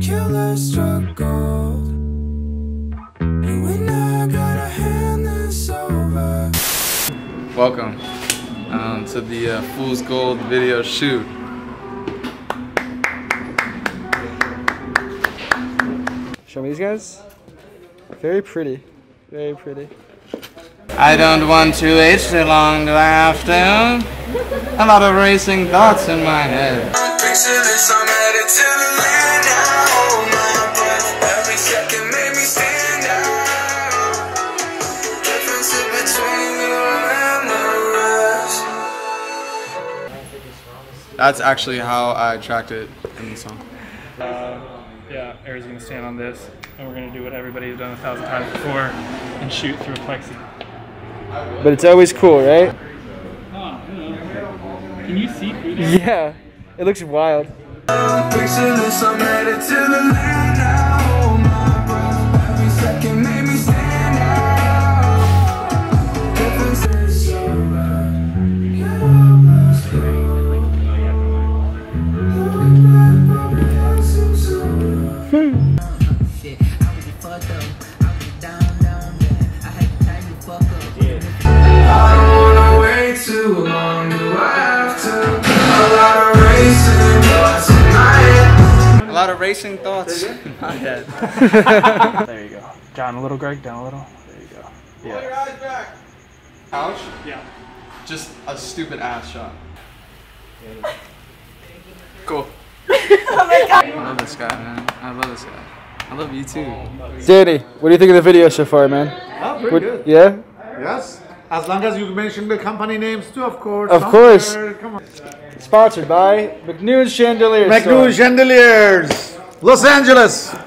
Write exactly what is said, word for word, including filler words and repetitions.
killer struck gold. You and I gotta hand this over. Welcome um, to the uh, Fool's Gold video shoot. Show me these guys. Very pretty. Very pretty. I don't want to wait too long, do I have to? A lot of racing thoughts in my head. I'm pictureless, I'm headed to the land now. Hold my breath, every second made me stand out. Difference between you and the rest. That's actually how I tracked it in the song. Uh, yeah, Air's gonna stand on this, and we're gonna do what everybody's done a thousand times before, and shoot through a plexi. But it's always cool, right? Oh, can you see through this? Yeah. It looks wild. I'm pictureless, I'm headed to the land now. Hold my breath, every second made me stand out. Difference is so bad. Yeah, let's go. Looking back, probably got some sort of. Shit, I was fucked up. I was down, down, yeah. I had to tell you fuck up. I don't wanna wait too long, do I have to? A lot of racing thoughts in my head. A lot of racing thoughts in my head. There you go. Down a little, Greg. Down a little. There you go. Yeah. Ouch? Yeah. Just a stupid ass shot. Cool. I love this guy, man. I love this guy. I love you too. Danny, what do you think of the video so far, man? Oh, pretty What- good. Yeah? Yes. As long as you mention the company names too, of course. Of course. Somewhere, come on. Sponsored by McNews Chandeliers. McNews Chandeliers, Los Angeles.